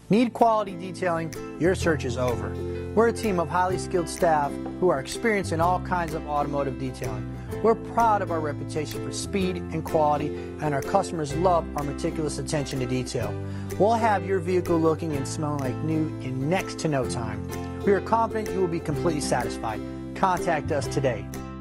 Need quality detailing? Your search is over. We're a team of highly skilled staff who are experienced in all kinds of automotive detailing. We're proud of our reputation for speed and quality, and our customers love our meticulous attention to detail. We'll have your vehicle looking and smelling like new in next to no time. We are confident you will be completely satisfied. Contact us today.